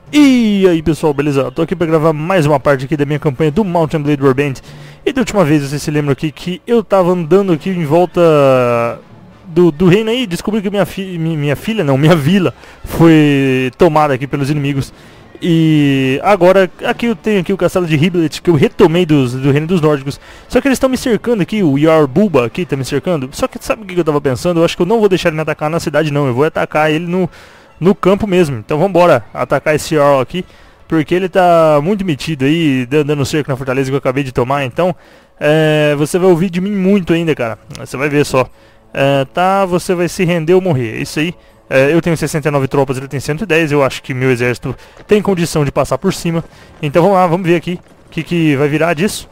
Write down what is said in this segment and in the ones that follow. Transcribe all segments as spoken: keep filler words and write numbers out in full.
E aí pessoal, beleza? Tô aqui pra gravar mais uma parte aqui da minha campanha do Mount and Blade Warband. E da última vez, vocês se lembram aqui que eu tava andando aqui em volta do, do reino aí, descobri que minha, fi, minha filha, não, minha vila foi tomada aqui pelos inimigos. E agora, aqui eu tenho aqui o castelo de Hiblet, que eu retomei dos, do reino dos nórdicos. Só que eles estão me cercando aqui, o Jarl Bulba aqui tá me cercando. Só que sabe o que eu tava pensando? Eu acho que eu não vou deixar ele me atacar na cidade não, eu vou atacar ele no... no campo mesmo. Então vambora atacar esse Jarl aqui, porque ele tá muito metido aí, dando cerco na fortaleza que eu acabei de tomar. Então é, você vai ouvir de mim muito ainda, cara. Você vai ver só. É, tá, você vai se render ou morrer. É isso aí. É, eu tenho sessenta e nove tropas, ele tem cento e dez. Eu acho que meu exército tem condição de passar por cima. Então vamos lá, vamos ver aqui o que, que vai virar disso.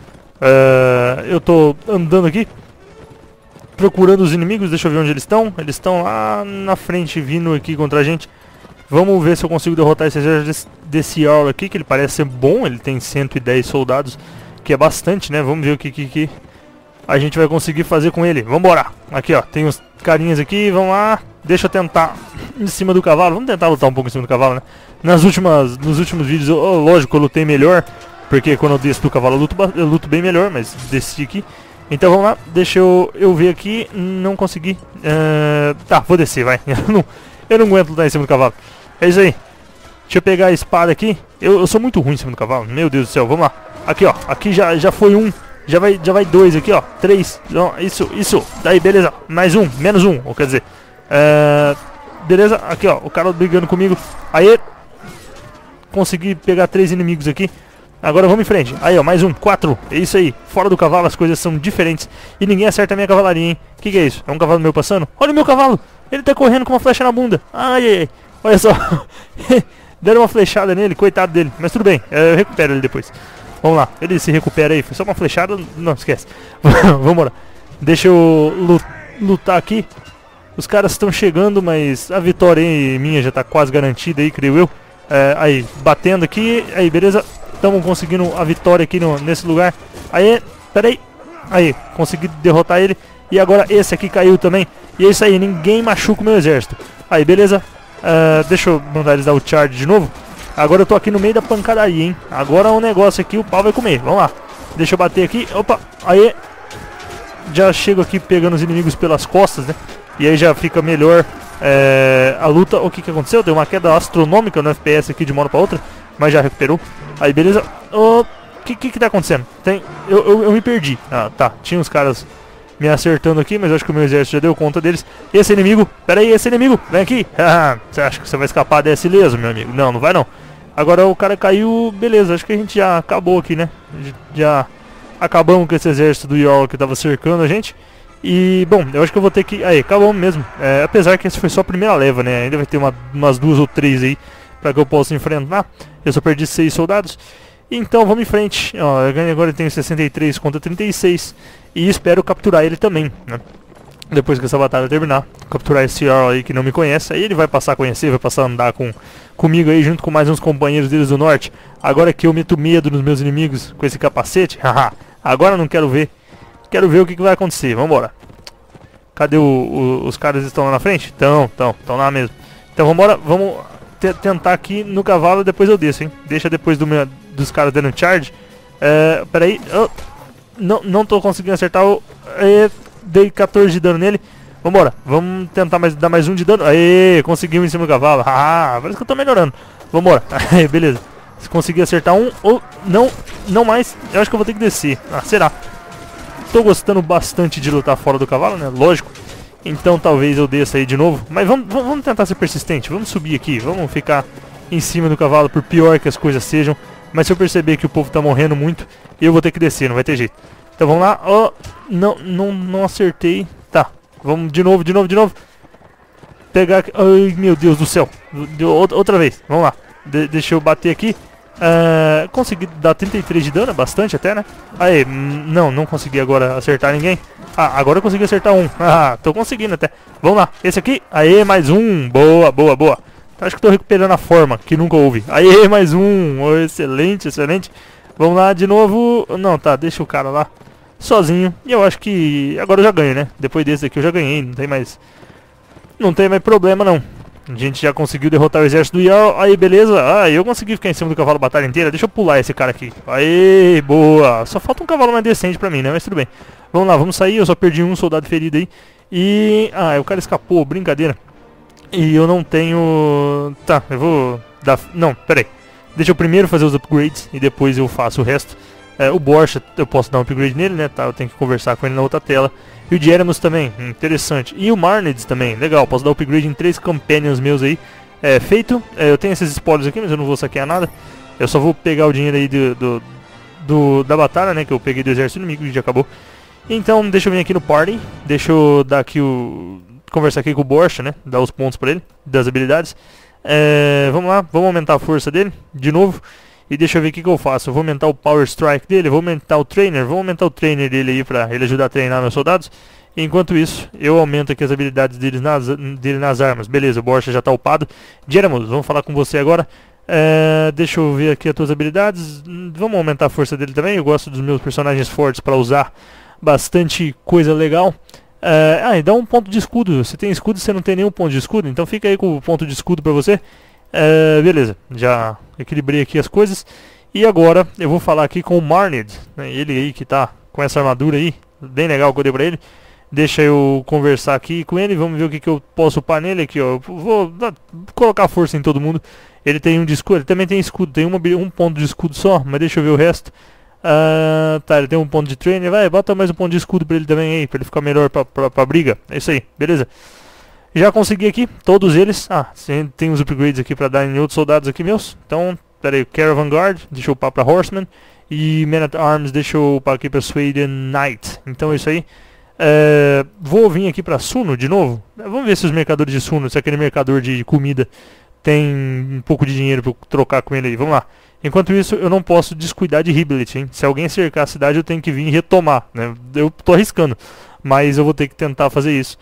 É, eu tô andando aqui procurando os inimigos, deixa eu ver onde eles estão. Eles estão lá na frente, vindo aqui contra a gente. Vamos ver se eu consigo derrotar esse exército desse, desse Jarl aqui, que ele parece ser bom. Ele tem cento e dez soldados, que é bastante, né? Vamos ver o que, que, que a gente vai conseguir fazer com ele. Vambora! Aqui, ó, tem uns carinhas aqui, vamos lá. Deixa eu tentar em cima do cavalo. Vamos tentar lutar um pouco em cima do cavalo, né? Nas últimas, nos últimos vídeos, eu, oh, lógico, eu lutei melhor, porque quando eu desço do cavalo eu luto, eu luto bem melhor, mas desci aqui. Então vamos lá, deixa eu, eu ver aqui, não consegui, uh, tá, vou descer, vai, eu não, eu não aguento lutar em cima do cavalo, é isso aí, deixa eu pegar a espada aqui, eu, eu sou muito ruim em cima do cavalo, meu Deus do céu, vamos lá, aqui ó, aqui já, já foi um, já vai, já vai dois aqui ó, três, não, isso, isso, daí beleza, mais um, menos um, ou quer dizer, uh, beleza, aqui ó, o cara brigando comigo, aí, consegui pegar três inimigos aqui. Agora vamos em frente. Aí ó, mais um, quatro. É isso aí. Fora do cavalo as coisas são diferentes. E ninguém acerta a minha cavalaria, hein? O que, que é isso? É um cavalo meu passando? Olha o meu cavalo! Ele tá correndo com uma flecha na bunda. Ai, ai, ai. Olha só. Deram uma flechada nele, coitado dele. Mas tudo bem, eu recupero ele depois. Vamos lá, ele se recupera aí. Foi só uma flechada, não esquece. Vamos embora. Deixa eu lutar aqui. Os caras estão chegando, mas a vitória aí minha já tá quase garantida aí, creio eu. É, aí, batendo aqui. Aí, beleza. Estamos conseguindo a vitória aqui no, nesse lugar. Aí, peraí. Aí, consegui derrotar ele. E agora esse aqui caiu também. E é isso aí, ninguém machuca o meu exército. Aí, beleza. Uh, deixa eu mandar eles dar o charge de novo. Agora eu tô aqui no meio da pancadaria, hein. Agora o negócio aqui, o pau vai comer. Vamos lá. Deixa eu bater aqui. Opa, aí. Já chego aqui pegando os inimigos pelas costas, né. E aí já fica melhor é, a luta. O que que aconteceu? Deu uma queda astronômica no F P S aqui de uma hora pra outra. Mas já recuperou. Aí, beleza. O oh, que, que que tá acontecendo? Tem... Eu, eu, eu me perdi. Ah, tá. Tinha uns caras me acertando aqui, mas eu acho que o meu exército já deu conta deles. Esse inimigo. Pera aí, esse inimigo. Vem aqui. Ah, você acha que você vai escapar dessa ileso, meu amigo? Não, não vai não. Agora o cara caiu. Beleza, acho que a gente já acabou aqui, né? Já acabamos com esse exército do Jarl que tava cercando a gente. E, bom, eu acho que eu vou ter que... Aí, acabamos mesmo. É, apesar que essa foi só a primeira leva, né? Ainda vai ter uma, umas duas ou três aí para que eu possa enfrentar. Eu só perdi seis soldados. Então vamos em frente. Ó, eu ganho agora, eu tenho sessenta e três contra trinta e seis. E espero capturar ele também, né? Depois que essa batalha terminar. Capturar esse Jarl aí que não me conhece. Aí ele vai passar a conhecer, vai passar a andar com, comigo aí, junto com mais uns companheiros deles do norte. Agora que eu meto medo nos meus inimigos com esse capacete. Haha, agora não quero ver. Quero ver o que, que vai acontecer. Vambora. Cadê o, o, os caras estão lá na frente? Estão, estão, estão lá mesmo. Então vambora, vamos tentar aqui no cavalo e depois eu desço, hein? Deixa depois do meu, dos caras dando charge. É, peraí. Oh, não, não tô conseguindo acertar o... É, dei quatorze de dano nele. Vambora. Vamos tentar mais, dar mais um de dano. Aê, conseguimos em cima do cavalo. Ah, parece que eu tô melhorando. Vambora. Aí, beleza. Se conseguir acertar um... Ou não, não mais. Eu acho que eu vou ter que descer. Ah, será? Tô gostando bastante de lutar fora do cavalo, né? Lógico. Então talvez eu desça aí de novo. Mas vamos, vamos tentar ser persistente. Vamos subir aqui. Vamos ficar em cima do cavalo, por pior que as coisas sejam. Mas se eu perceber que o povo tá morrendo muito, eu vou ter que descer, não vai ter jeito. Então vamos lá. Oh, não, não, não acertei. Tá. Vamos de novo, de novo, de novo. Pegar aqui. Ai, meu Deus do céu. Outra vez. Vamos lá. De deixa eu bater aqui. Uh, consegui dar trinta e três de dano, bastante até, né? Aí, não, não consegui agora acertar ninguém. Ah, agora eu consegui acertar um. Ah, tô conseguindo até. Vamos lá, esse aqui. Aê, mais um. Boa, boa, boa. Acho que tô recuperando a forma, que nunca houve. Aê, mais um. Oh, excelente, excelente. Vamos lá de novo. Não, tá, deixa o cara lá sozinho. E eu acho que agora eu já ganho, né? Depois desse aqui eu já ganhei, não tem mais... Não tem mais problema, não. A gente já conseguiu derrotar o exército do Jarl. Aí, beleza. Ah, eu consegui ficar em cima do cavalo a batalha inteira. Deixa eu pular esse cara aqui. Aí, boa. Só falta um cavalo mais decente pra mim, né? Mas tudo bem. Vamos lá, vamos sair. Eu só perdi um soldado ferido aí. E... Ah, o cara escapou. Brincadeira. E eu não tenho... Tá, eu vou... dar... Não, pera aí. Deixa eu primeiro fazer os upgrades e depois eu faço o resto. É, o Borcha, eu posso dar um upgrade nele, né? Tá, eu tenho que conversar com ele na outra tela. E o Jeremus também, interessante. E o Marnids também, legal. Posso dar upgrade em três companions meus aí. É, feito. É, eu tenho esses spoilers aqui, mas eu não vou saquear nada. Eu só vou pegar o dinheiro aí do, do, do, da batalha, né? Que eu peguei do exército inimigo, que já acabou. Então, deixa eu vir aqui no party. Deixa eu dar aqui o... Conversar aqui com o Borcha, né? Dar os pontos pra ele, das habilidades. É, vamos lá, vamos aumentar a força dele, de novo. E deixa eu ver o que, que eu faço. Eu vou aumentar o Power Strike dele, vou aumentar o Trainer, vou aumentar o Trainer dele aí pra ele ajudar a treinar meus soldados. Enquanto isso, eu aumento aqui as habilidades dele nas, dele nas armas. Beleza, o Borcha já tá upado. Jeremus, vamos falar com você agora. É, deixa eu ver aqui as tuas habilidades. Vamos aumentar a força dele também. Eu gosto dos meus personagens fortes pra usar bastante coisa legal. É, ah, e dá um ponto de escudo. Você tem escudo e você não tem nenhum ponto de escudo, então fica aí com o ponto de escudo pra você. É, beleza, já equilibrei aqui as coisas. E agora eu vou falar aqui com o Marnid, né, ele aí que tá com essa armadura aí, bem legal que eu dei pra ele. Deixa eu conversar aqui com ele, vamos ver o que, que eu posso upar nele aqui, ó. Vou, vou colocar força em todo mundo. Ele tem um de escudo, ele também tem escudo, tem uma, um ponto de escudo só, mas deixa eu ver o resto. Uh, tá, ele tem um ponto de trainer, vai, bota mais um ponto de escudo pra ele também aí, pra ele ficar melhor pra, pra, pra briga. É isso aí, beleza. Já consegui aqui, todos eles. Ah, tem uns upgrades aqui pra dar em outros soldados aqui meus. Então, pera aí, Caravan Guard, deixa eu upar pra Horseman. E Man at Arms, deixa eu upar aqui pra Sweden Knight. Então é isso aí. Uh, vou vir aqui pra Suno de novo. Vamos ver se os mercadores de Suno, se aquele mercador de comida tem um pouco de dinheiro pra eu trocar com ele aí. Vamos lá. Enquanto isso, eu não posso descuidar de Hiblet, hein? Se alguém cercar a cidade, eu tenho que vir e retomar, né? Eu tô arriscando, mas eu vou ter que tentar fazer isso.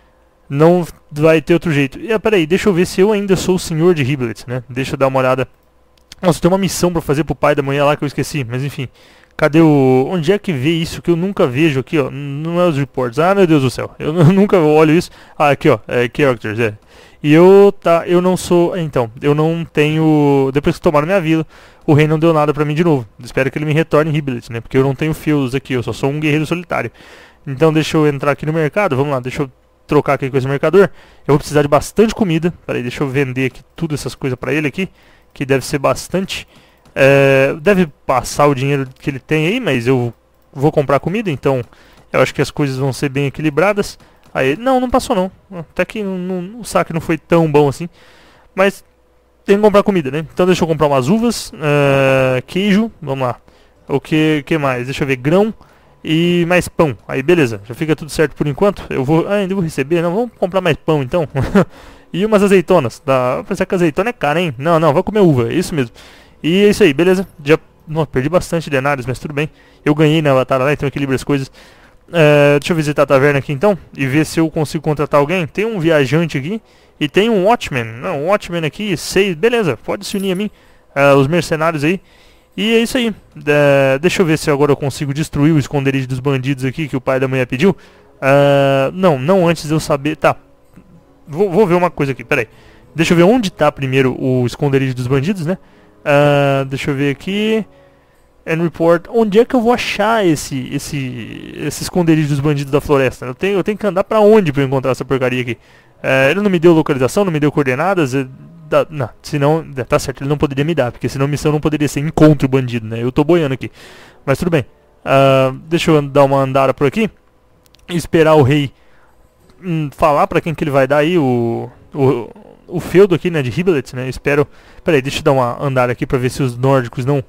Não vai ter outro jeito. E, ah, peraí, deixa eu ver se eu ainda sou o senhor de Hiblet, né? Deixa eu dar uma olhada. Nossa, tem uma missão pra fazer pro pai da manhã lá que eu esqueci, mas enfim. Cadê o... Onde é que vê isso que eu nunca vejo aqui, ó? Não é os reports. Ah, meu Deus do céu. Eu nunca olho isso. Ah, aqui, ó. É, characters, é. E eu, tá, eu não sou... Então, eu não tenho... Depois que tomaram minha vila, o rei não deu nada pra mim de novo. Espero que ele me retorne em Hiblet, né? Porque eu não tenho fios aqui, eu só sou um guerreiro solitário. Então deixa eu entrar aqui no mercado. Vamos lá, deixa eu trocar aqui com esse mercador. Eu vou precisar de bastante comida. Peraí, deixa eu vender aqui tudo essas coisas pra ele aqui, que deve ser bastante. É, deve passar o dinheiro que ele tem aí, mas eu vou comprar comida, então eu acho que as coisas vão ser bem equilibradas. Aí, não, não passou não. Até que não, não, o saque não foi tão bom assim. Mas tem que comprar comida, né? Então deixa eu comprar umas uvas, uh, queijo, vamos lá. O que, que mais? Deixa eu ver, grão e mais pão. Aí beleza, já fica tudo certo por enquanto. Eu vou, ah, ainda vou receber, não, vamos comprar mais pão então. E umas azeitonas. Dá, pensar que azeitona é cara, hein? Não, não, vou comer uva, é isso mesmo. E é isso aí, beleza? Já não, perdi bastante denários, mas tudo bem. Eu ganhei na batalha lá, então equilibra as coisas. Uh, deixa eu visitar a taverna aqui então e ver se eu consigo contratar alguém. Tem um viajante aqui e tem um Watchman. Não, um Watchman aqui, seis, beleza, pode se unir a mim. Uh, os mercenários aí. E é isso aí. Uh, deixa eu ver se agora eu consigo destruir o esconderijo dos bandidos aqui que o pai da manhã pediu. Uh, não, não antes de eu saber. Tá. Vou, vou ver uma coisa aqui, peraí. Deixa eu ver onde tá primeiro o esconderijo dos bandidos, né? Uh, deixa eu ver aqui. And report. Onde é que eu vou achar esse esse esse esconderijo dos bandidos da floresta? Eu tenho, eu tenho que andar pra onde pra eu encontrar essa porcaria aqui? Uh, ele não me deu localização, não me deu coordenadas. Uh, da, não, senão... Tá certo, ele não poderia me dar, porque senão a missão não poderia ser encontro bandido, né? Eu tô boiando aqui. Mas tudo bem. Uh, deixa eu dar uma andada por aqui. E esperar o rei hum, falar pra quem que ele vai dar aí o... o o feudo aqui, né, de Hiblet, né, espero... Peraí, deixa eu dar uma andada aqui pra ver se os nórdicos não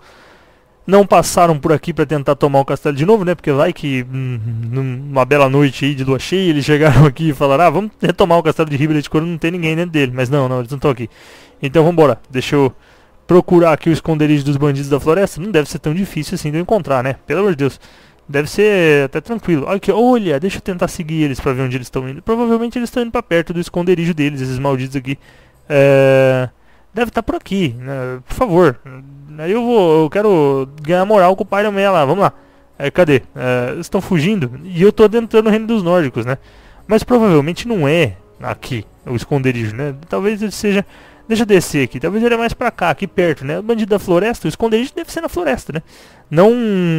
não passaram por aqui pra tentar tomar o castelo de novo, né, porque vai que hum, numa bela noite aí de lua cheia eles chegaram aqui e falaram, ah, vamos retomar o castelo de Hiblet quando não tem ninguém dentro dele, mas não, não, eles não estão aqui. Então vambora, deixa eu procurar aqui o esconderijo dos bandidos da floresta, não deve ser tão difícil assim de eu encontrar, né, pelo amor de Deus. Deve ser até tranquilo. Aqui, olha, deixa eu tentar seguir eles pra ver onde eles estão indo. Provavelmente eles estão indo pra perto do esconderijo deles, esses malditos aqui. É... Deve estar por aqui, né? Por favor. Aí eu vou, eu quero ganhar moral com o pai da manhã lá. Vamos lá. É, cadê? É, eles estão fugindo e eu tô adentrando no reino dos nórdicos, né? Mas provavelmente não é Aqui, o esconderijo, né? Talvez ele seja... Deixa eu descer aqui, talvez ele é mais pra cá, aqui perto, né? O bandido da floresta, o esconderijo deve ser na floresta, né? Não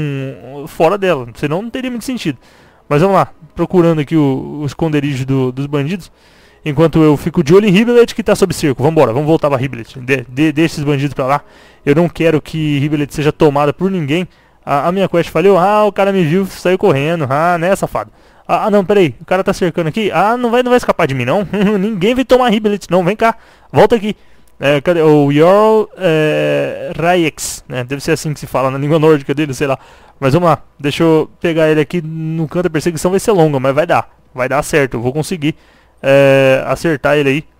fora dela, senão não teria muito sentido. Mas vamos lá, procurando aqui o, o esconderijo do, dos bandidos. Enquanto eu fico de olho em Hibbelet, que tá sob cerco. Vambora, vamos voltar pra Hibbelet. De, de, deixa esses bandidos pra lá. Eu não quero que Hibbelet seja tomada por ninguém. A, a minha quest falhou. Ah, o cara me viu, saiu correndo. Ah, né, safado. Ah, ah, não, peraí. O cara tá cercando aqui. Ah, não vai, não vai escapar de mim, não. Ninguém vai tomar Hibbelet, não. Vem cá. Volta aqui. É, cadê? O Jarl é, Rayex, né? Deve ser assim que se fala na língua nórdica dele, sei lá. Mas vamos lá. Deixa eu pegar ele aqui no canto da perseguição. Vai ser longa, mas vai dar. Vai dar certo. Eu vou conseguir é, acertar ele aí.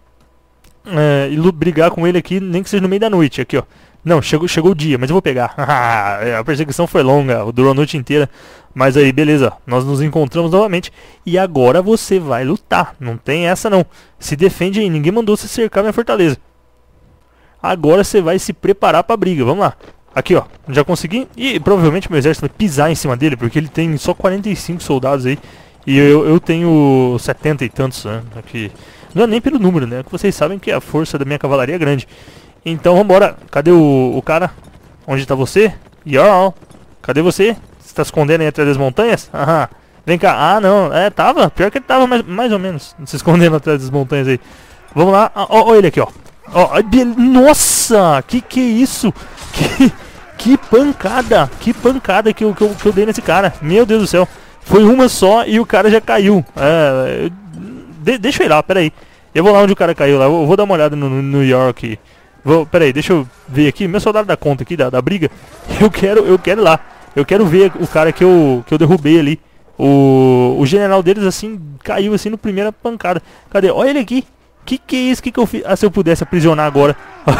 É, e brigar com ele aqui, nem que seja no meio da noite. Aqui, ó. Não, chegou, chegou o dia, mas eu vou pegar. A perseguição foi longa, durou a noite inteira. Mas aí, beleza, nós nos encontramos novamente. E agora você vai lutar. Não tem essa não. Se defende aí, ninguém mandou você cercar minha fortaleza. Agora você vai se preparar pra briga, vamos lá. Aqui, ó, já consegui. E provavelmente meu exército vai pisar em cima dele, porque ele tem só quarenta e cinco soldados aí. E eu, eu tenho setenta e tantos, né? Aqui. Não é nem pelo número, né? Que vocês sabem que a força da minha cavalaria é grande. Então vambora. Cadê o, o cara? Onde tá você? Jarl, cadê você? Você tá escondendo aí atrás das montanhas? Aham. Vem cá. Ah, não. É, tava. Pior que ele tava mais, mais ou menos se escondendo atrás das montanhas aí. Vamos lá. Ó, ó ele aqui, ó. Ó, nossa! Que que é isso? Que, que pancada! Que pancada que eu, que, eu, que eu dei nesse cara. Meu Deus do céu. Foi uma só e o cara já caiu. É, de, deixa eu ir lá, peraí. Eu vou lá onde o cara caiu lá. Eu vou dar uma olhada no, no New York. Vou, peraí, deixa eu ver aqui. Meu soldado da conta aqui, da, da briga. Eu quero, eu quero ir lá. Eu quero ver o cara que eu, que eu derrubei ali. O, o general deles, assim, caiu assim no primeira pancada. Cadê? Olha ele aqui. Que que é isso? Que que eu fiz? Ah, se eu pudesse aprisionar agora.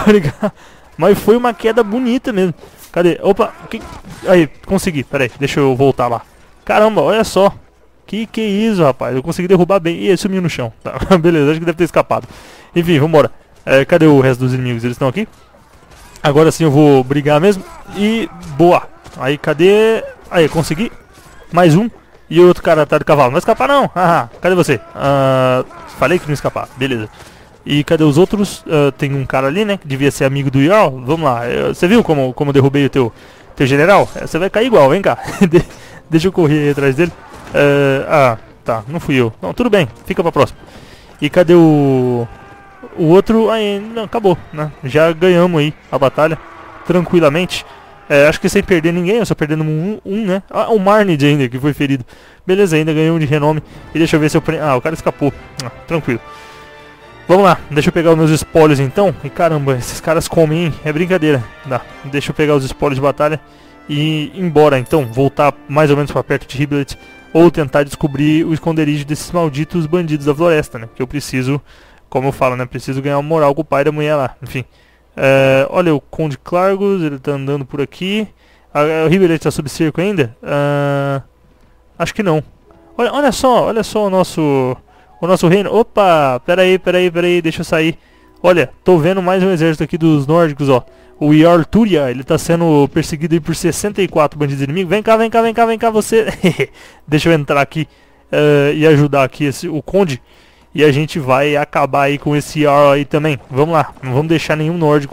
Mas foi uma queda bonita mesmo. Cadê? Opa. Que... Aí, consegui. Pera aí, deixa eu voltar lá. Caramba, olha só. Que que é isso, rapaz? Eu consegui derrubar bem. Ih, ele sumiu no chão. Tá, beleza, acho que deve ter escapado. Enfim, vambora. É, cadê o resto dos inimigos? Eles estão aqui? Agora sim eu vou brigar mesmo. E boa. Aí, cadê? Aí, consegui. Mais um. E o outro cara tá de cavalo. Não vai escapar não. Ah, cadê você? Ah... Falei que não ia escapar, beleza. E cadê os outros? Uh, tem um cara ali, né? Que devia ser amigo do Jarl. Vamos lá. Você viu como, como eu derrubei o teu, teu general? Você é, vai cair igual, vem cá. De, deixa eu correr aí atrás dele. Uh, ah, tá. Não fui eu. Não, tudo bem. Fica pra próxima. E cadê o... O outro... Aí, não, acabou, né? Já ganhamos aí a batalha. Tranquilamente. É, acho que sem perder ninguém, eu só perdendo um, um né? Ah, o Marnid ainda, que foi ferido. Beleza, ainda ganhou um de renome. E deixa eu ver se eu... Pre... Ah, o cara escapou. Ah, tranquilo. Vamos lá, deixa eu pegar os meus espólios então. E caramba, esses caras comem, hein? É brincadeira. Dá. Deixa eu pegar os espólios de batalha e ir embora então. Voltar mais ou menos pra perto de Hibbelet. Ou tentar descobrir o esconderijo desses malditos bandidos da floresta, né? Que eu preciso, como eu falo, né? Preciso ganhar moral com o pai da mulher lá. Enfim. É, olha o Conde Clargus, ele tá andando por aqui. Ah, o Hibbelet tá sob cerco ainda? Ah, acho que não. Olha, olha só, olha só o nosso o nosso reino. Opa, peraí, peraí, peraí, deixa eu sair. Olha, tô vendo mais um exército aqui dos nórdicos, ó. O Jarl Turia, ele tá sendo perseguido aí por sessenta e quatro bandidos inimigos. Vem cá, vem cá, vem cá, vem cá, você. Deixa eu entrar aqui uh, e ajudar aqui esse, o Conde. E a gente vai acabar aí com esse Jarl aí também. Vamos lá, não vamos deixar nenhum nórdico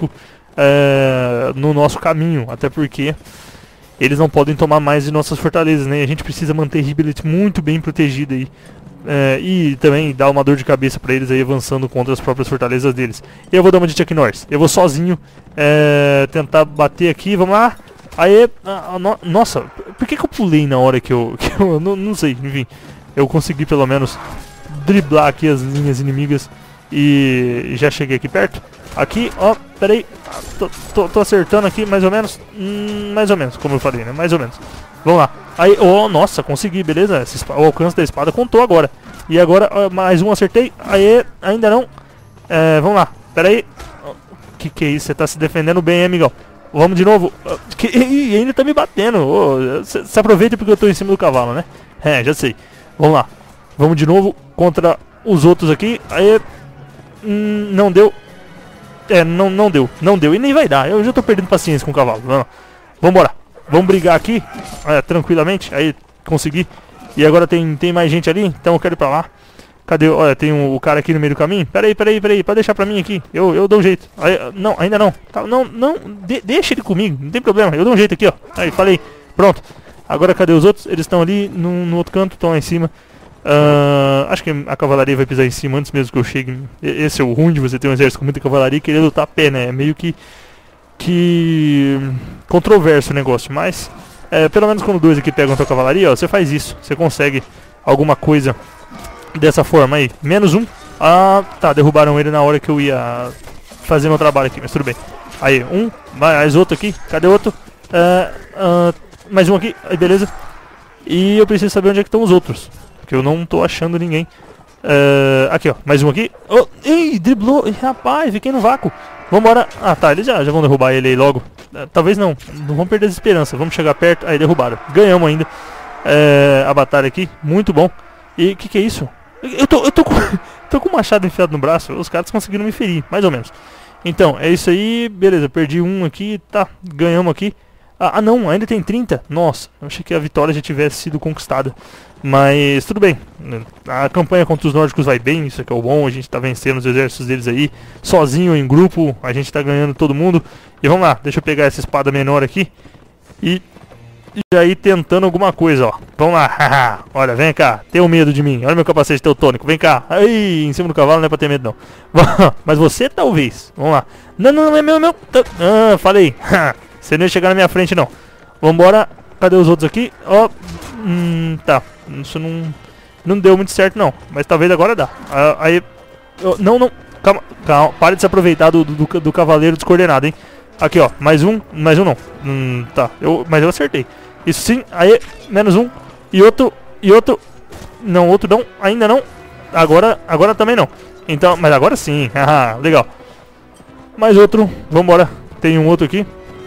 uh, no nosso caminho. Até porque eles não podem tomar mais de nossas fortalezas, né? A gente precisa manter Hibbelet muito bem protegida aí. Uh, e também dar uma dor de cabeça pra eles aí avançando contra as próprias fortalezas deles. Eu vou dar uma de Chuck Norris. Eu vou sozinho uh, tentar bater aqui. Vamos lá. Aê. Uh, no nossa, por que, que eu pulei na hora que eu... Que eu não, não sei, enfim. Eu consegui pelo menos driblar aqui as linhas inimigas. E já cheguei aqui perto. Aqui, ó, peraí. Tô, tô, tô acertando aqui mais ou menos. Hum, mais ou menos, como eu falei, né? Mais ou menos. Vamos lá. Aí, oh, nossa, consegui, beleza. Esse, o alcance da espada contou agora. E agora, ó, mais um acertei. Aí, ainda não. É, vamos lá, pera aí. Que que é isso? Você tá se defendendo bem, hein, amigão? Vamos de novo. Que, e ainda tá me batendo. Você oh, aproveita porque eu tô em cima do cavalo, né? É, já sei. Vamos lá. Vamos de novo contra os outros aqui. Aí, hum, não deu. É, não, não deu. Não deu. E nem vai dar. Eu já tô perdendo paciência com o cavalo. Vamos lá. Vambora. Vamos brigar aqui, é, tranquilamente. Aí, consegui. E agora tem, tem mais gente ali, então eu quero ir pra lá. Cadê? Olha, tem um, o cara aqui no meio do caminho. Pera aí, pera aí, pera aí. Pode deixar pra mim aqui. Eu, eu dou um jeito. Aí, não, ainda não. Tá, não, não. De, deixa ele comigo. Não tem problema. Eu dou um jeito aqui, ó. Aí, falei. Pronto. Agora cadê os outros? Eles estão ali no, no outro canto. Estão lá em cima. Uh, acho que a cavalaria vai pisar em cima antes mesmo que eu chegue. Esse é o ruim de você ter um exército com muita cavalaria e querer lutar a pé, né? É meio que... Que... controverso o negócio. Mas... É, pelo menos quando dois aqui pegam a tua cavalaria, ó. Você faz isso. Você consegue alguma coisa... Dessa forma aí, menos um. Ah, tá, derrubaram ele na hora que eu ia fazer meu trabalho aqui, mas tudo bem. Aí, um, mais outro aqui, cadê outro? Uh, uh, mais um aqui, aí beleza. E eu preciso saber onde é que estão os outros, porque eu não tô achando ninguém. Uh, aqui ó, mais um aqui. Oh, ei, driblou, rapaz, fiquei no vácuo. Vambora. Ah tá, eles já, já vão derrubar ele aí logo. Uh, talvez não, não vamos perder as esperanças. Vamos chegar perto, aí derrubaram. Ganhamos ainda uh, a batalha aqui, muito bom. E o que que é isso? Eu tô, eu tô com, tô com o machado enfiado no braço, os caras conseguiram me ferir, mais ou menos. Então, é isso aí, beleza, perdi um aqui, tá, ganhamos aqui. Ah, ah não, ainda tem trinta? Nossa, eu achei que a vitória já tivesse sido conquistada. Mas tudo bem, a campanha contra os nórdicos vai bem, isso aqui é o bom, a gente tá vencendo os exércitos deles aí, sozinho ou em grupo, a gente tá ganhando todo mundo. E vamos lá, deixa eu pegar essa espada menor aqui e... já ir tentando alguma coisa, ó. Vamos lá, olha, vem cá, tenha medo de mim. Olha meu capacete teutônico, vem cá. Aí, em cima do cavalo não é pra ter medo não. Mas você talvez, vamos lá. Não, não, não é meu, meu. Ah, falei. Você não ia chegar na minha frente não. Vambora, cadê os outros aqui? Ó, hum, tá, isso não, não deu muito certo não. Mas talvez agora dá. Ah, aí, oh, não, não, calma, calma. Pare de se aproveitar do, do, do cavaleiro descoordenado, hein. Aqui ó, mais um, mais um não. Hum, tá, eu, mas eu acertei. Isso sim, aí, menos um. E outro, e outro. Não, outro não, ainda não. Agora, agora também não. Então, mas agora sim, haha, legal. Mais outro, vambora. Tem um outro aqui.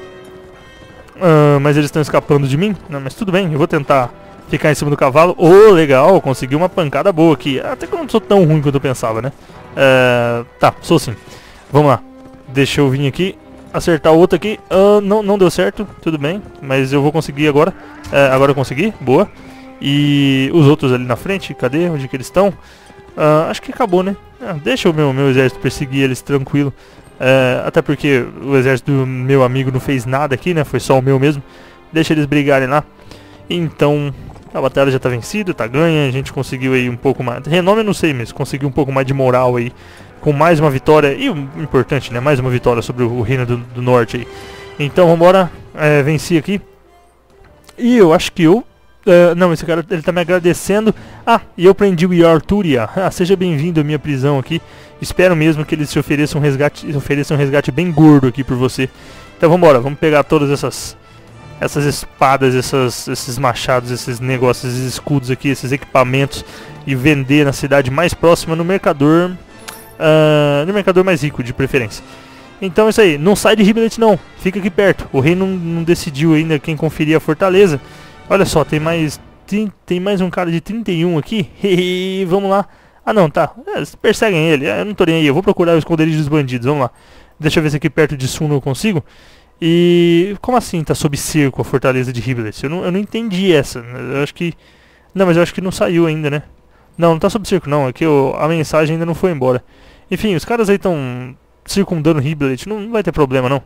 Uh, mas eles estão escapando de mim. Não, mas tudo bem, eu vou tentar ficar em cima do cavalo. Oh, legal, consegui uma pancada boa aqui. Até que eu não sou tão ruim quanto eu pensava, né? Uh, tá, sou sim. Vamos lá. Deixa eu vir aqui. Acertar o outro aqui, uh, não, não deu certo, tudo bem, mas eu vou conseguir agora, uh, agora eu consegui, boa. E os outros ali na frente, cadê, onde que eles estão? Uh, acho que acabou, né? Uh, deixa o meu, meu exército perseguir eles tranquilo, uh, até porque o exército do meu amigo não fez nada aqui, né, foi só o meu mesmo. Deixa eles brigarem lá. Então, a batalha já tá vencida, tá ganha, a gente conseguiu aí um pouco mais, renome eu não sei, mas conseguiu um pouco mais de moral aí. Com mais uma vitória, e o importante, né, mais uma vitória sobre o reino do, do norte aí. Então vambora, é, venci aqui. E eu acho que eu... Uh, não, esse cara, ele tá me agradecendo. Ah, e eu prendi o Arturia. Ah, seja bem-vindo à minha prisão aqui. Espero mesmo que eles te ofereçam um resgate, ofereçam um resgate bem gordo aqui por você. Então vambora, vamos pegar todas essas... Essas espadas, essas, esses machados, esses negócios, esses escudos aqui, esses equipamentos. E vender na cidade mais próxima, no mercador... Uh, no mercador mais rico, de preferência. Então é isso aí, não sai de Hiblet não, fica aqui perto. O rei não, não decidiu ainda quem conferir a fortaleza. Olha só, tem mais tem mais um cara de trinta e um aqui. Vamos lá. Ah não, tá, é, perseguem ele, eu não tô nem aí. Eu vou procurar o esconderijo dos bandidos, vamos lá. Deixa eu ver se aqui perto de Suno eu consigo. E como assim tá sob cerco a fortaleza de Hiblet? Eu não, eu não entendi essa. Eu acho que... Não, mas eu acho que não saiu ainda, né? Não, não tá sob cerco não, é que eu, a mensagem ainda não foi embora. Enfim, os caras aí estão circundando Hiblet, não, não vai ter problema não.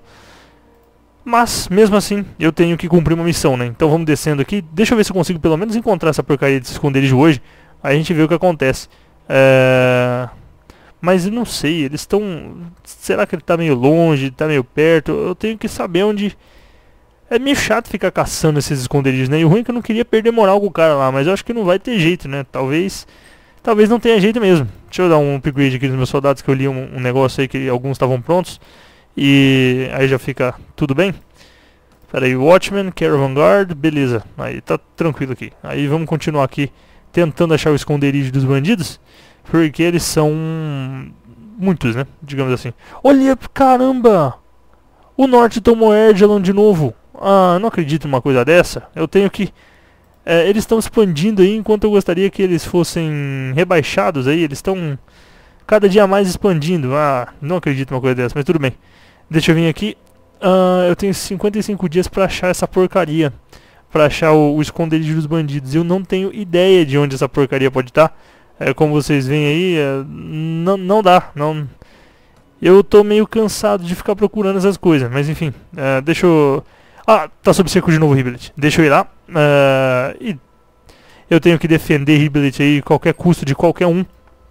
Mas, mesmo assim, eu tenho que cumprir uma missão, né? Então vamos descendo aqui. Deixa eu ver se eu consigo pelo menos encontrar essa porcaria desse esconderijo hoje. Aí a gente vê o que acontece. É... Mas eu não sei, eles estão... Será que ele tá meio longe, tá meio perto? Eu tenho que saber onde... É meio chato ficar caçando esses esconderijos, né? E o ruim é que eu não queria perder moral com o cara lá, mas eu acho que não vai ter jeito, né? Talvez... Talvez não tenha jeito mesmo. Deixa eu dar um upgrade aqui nos meus soldados, que eu li um, um negócio aí que alguns estavam prontos. E aí já fica tudo bem. Pera aí, Watchman, Caravan Guard, beleza. Aí tá tranquilo aqui. Aí vamos continuar aqui tentando achar o esconderijo dos bandidos. Porque eles são muitos, né? Digamos assim. Olha, caramba! O norte tomou Ergelon de novo. Ah, não acredito numa coisa dessa. Eu tenho que... É, eles estão expandindo aí, enquanto eu gostaria que eles fossem rebaixados aí. Eles estão cada dia mais expandindo. Ah, não acredito numa coisa dessa, mas tudo bem. Deixa eu vir aqui. Ah, eu tenho cinquenta e cinco dias pra achar essa porcaria. Pra achar o, o esconderijo dos bandidos. Eu não tenho ideia de onde essa porcaria pode estar. É, como vocês veem aí, é, não, não dá, não... Eu tô meio cansado de ficar procurando essas coisas, mas enfim, é, deixa eu... Ah, tá sob cerco de novo Hiblet. Deixa eu ir lá. É, e eu tenho que defender Hiblet aí a qualquer custo de qualquer um.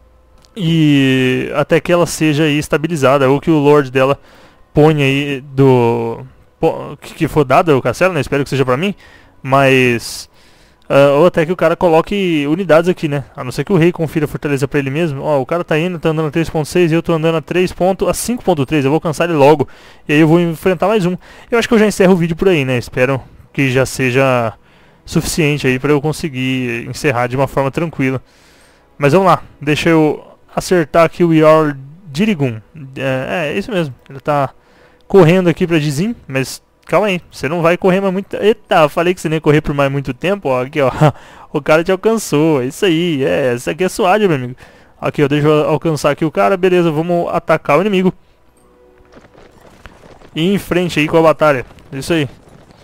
E até que ela seja aí estabilizada, ou que o Lord dela ponha aí do... que for dada o castelo, né? Espero que seja pra mim, mas... Uh, ou até que o cara coloque unidades aqui, né? A não ser que o rei confira a fortaleza pra ele mesmo. Ó, o cara tá indo, tá andando a três ponto seis e eu tô andando a três ponto, a cinco ponto três. Eu vou alcançar ele logo. E aí eu vou enfrentar mais um. Eu acho que eu já encerro o vídeo por aí, né? Espero que já seja suficiente aí pra eu conseguir encerrar de uma forma tranquila. Mas vamos lá. Deixa eu acertar aqui o Jarl Dirigun. É, é isso mesmo. Ele tá correndo aqui pra Dizim, mas... Calma aí, você não vai correr mais muito... Eita, eu falei que você nem ia correr por mais muito tempo, ó, aqui ó, o cara te alcançou, é isso aí, é, isso aqui é suave, meu amigo. Aqui ó, deixa eu alcançar aqui o cara, beleza, vamos atacar o inimigo. E ir em frente aí com a batalha, isso aí.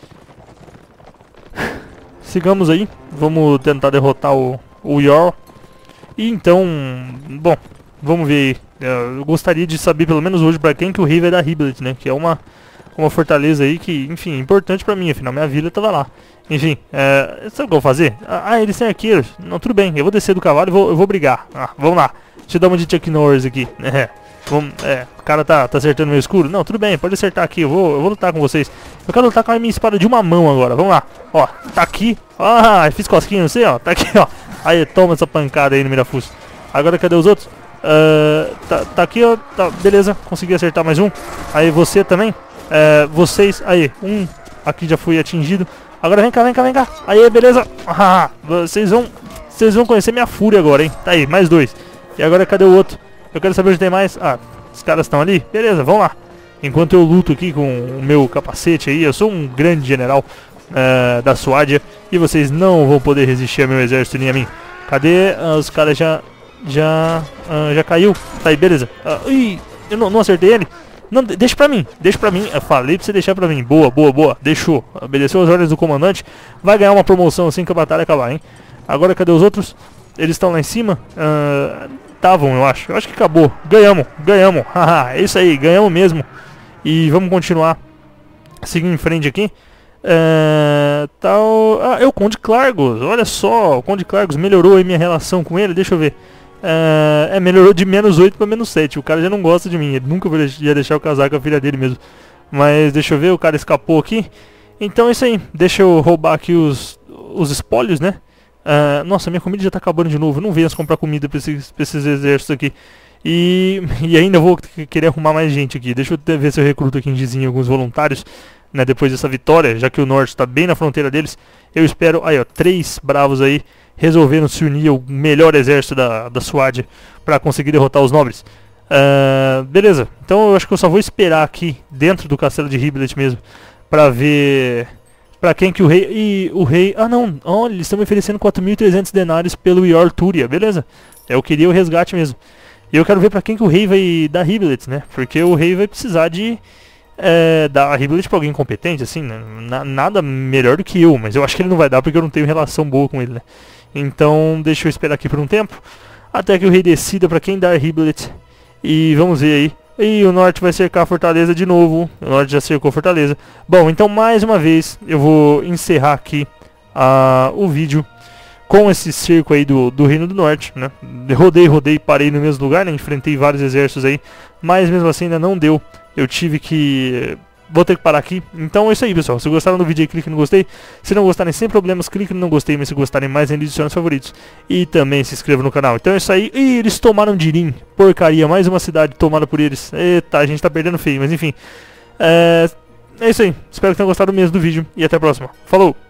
Sigamos aí, vamos tentar derrotar o, o Jarl. E então, bom, vamos ver aí. Eu gostaria de saber pelo menos hoje pra quem que o rei vai dar Hiblet, né, que é uma... uma fortaleza aí que, enfim, é importante pra mim, afinal minha vila tava lá. Enfim, é, sabe o que eu vou fazer? Ah, eles têm arqueiros. Não, tudo bem, eu vou descer do cavalo e vou, eu vou brigar. Ah, vamos lá. Deixa eu dar uma de Chuck Norris aqui. É, vamos, é, o cara tá, tá acertando meu escuro. Não, tudo bem, pode acertar aqui, eu vou, eu vou lutar com vocês. Eu quero lutar com a minha espada de uma mão agora, vamos lá. Ó, tá aqui. Ah, fiz cosquinha, não sei, ó, tá aqui, ó. Aí, toma essa pancada aí no Mirafus. Agora cadê os outros? Uh, tá, tá aqui, ó, tá, beleza, consegui acertar mais um. Aí você também. É, vocês, aí, um aqui já foi atingido. Agora vem cá, vem cá, vem cá. Aí, beleza. Ah, vocês vão, vocês vão conhecer minha fúria agora, hein. Tá aí, mais dois. E agora cadê o outro? Eu quero saber onde tem mais. Ah, os caras estão ali. Beleza, vamos lá. Enquanto eu luto aqui com o meu capacete aí, eu sou um grande general uh, da Suádia. E vocês não vão poder resistir ao meu exército nem a mim. Cadê? Uh, os caras já, já, uh, já caiu. Tá aí, beleza. Uh, ih, eu não, não acertei ele. Não, deixa pra mim, deixa pra mim. Eu falei pra você deixar pra mim. Boa, boa, boa. Deixou. Obedeceu as ordens do comandante. Vai ganhar uma promoção assim que a batalha acabar, hein? Agora cadê os outros? Eles estão lá em cima? Estavam, uh, eu acho. Eu acho que acabou. Ganhamos, ganhamos. Haha, é isso aí, ganhamos mesmo. E vamos continuar seguindo em frente aqui. Uh, tal... Ah, é o Conde Clargos. Olha só, o Conde Clargos melhorou aí minha relação com ele. Deixa eu ver. Uh, é, melhorou de menos oito para menos sete. O cara já não gosta de mim. Ele nunca ia deixar eu casar com a filha dele mesmo. Mas deixa eu ver, o cara escapou aqui. Então é isso aí. Deixa eu roubar aqui os, os espólios, né? Uh, nossa, minha comida já tá acabando de novo. Eu não venho comprar comida pra esses, pra esses exércitos aqui. E, e ainda vou querer arrumar mais gente aqui. Deixa eu ver se eu recruto aqui em Dizim alguns voluntários, né, depois dessa vitória, já que o norte está bem na fronteira deles. Eu espero, aí ó, três bravos aí resolveram se unir ao melhor exército da, da Suádia para conseguir derrotar os nobres. Uh, beleza, então eu acho que eu só vou esperar aqui dentro do castelo de Hiblet mesmo para ver para quem que o rei... E o rei... Ah não, olha, eles estão me oferecendo quatro mil e trezentos denários pelo Jarl Túria, beleza. Eu queria o resgate mesmo. E eu quero ver para quem que o rei vai dar Hiblet, né, porque o rei vai precisar de... É, dar Hiblet pra alguém competente, assim, né? Na, nada melhor do que eu, mas eu acho que ele não vai dar porque eu não tenho relação boa com ele, né? Então deixa eu esperar aqui por um tempo até que o rei decida pra quem dar Hiblet. E vamos ver aí. E o norte vai cercar a fortaleza de novo. O norte já cercou a fortaleza. Bom, então mais uma vez eu vou encerrar aqui uh, o vídeo com esse cerco aí do, do Reino do Norte, né? Rodei, rodei, parei no mesmo lugar, né? Enfrentei vários exércitos aí, mas mesmo assim ainda não deu. Eu tive que... Vou ter que parar aqui. Então é isso aí, pessoal. Se gostaram do vídeo aí, clique no gostei. Se não gostarem, sem problemas, clique no não gostei. Mas se gostarem mais ainda, adicione os favoritos. E também se inscreva no canal. Então é isso aí. Ih, eles tomaram Dirim. Porcaria, mais uma cidade tomada por eles. Eita, a gente tá perdendo feio, mas enfim. É, é isso aí. Espero que tenham gostado mesmo do vídeo. E até a próxima. Falou!